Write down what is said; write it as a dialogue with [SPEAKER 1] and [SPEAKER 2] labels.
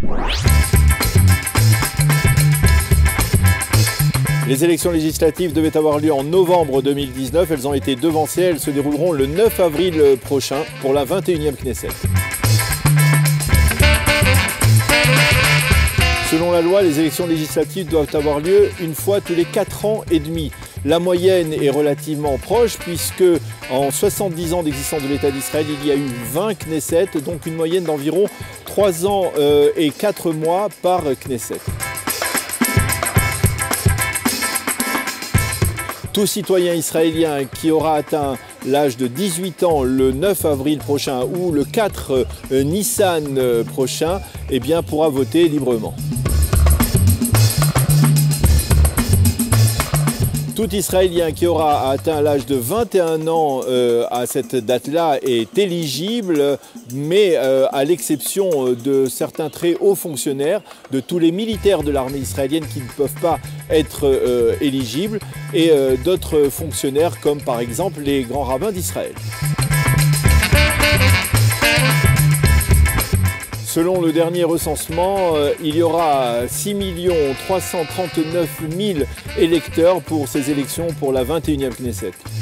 [SPEAKER 1] Les élections législatives devaient avoir lieu en novembre 2019. Elles ont été devancées. Elles se dérouleront le 9 avril prochain pour la 21e Knesset. Selon la loi, les élections législatives doivent avoir lieu une fois tous les 4 ans et demi. La moyenne est relativement proche puisque en 70 ans d'existence de l'État d'Israël, il y a eu 20 Knesset, donc une moyenne d'environ 3 ans et 4 mois par Knesset. Tout citoyen israélien qui aura atteint l'âge de 18 ans le 9 avril prochain ou le 4 Nissan prochain, eh bien, pourra voter librement. Tout Israélien qui aura atteint l'âge de 21 ans à cette date-là est éligible, mais à l'exception de certains très hauts fonctionnaires, de tous les militaires de l'armée israélienne qui ne peuvent pas être éligibles, et d'autres fonctionnaires comme par exemple les grands rabbins d'Israël. Selon le dernier recensement, il y aura 6 339 000 électeurs pour ces élections pour la 21e Knesset.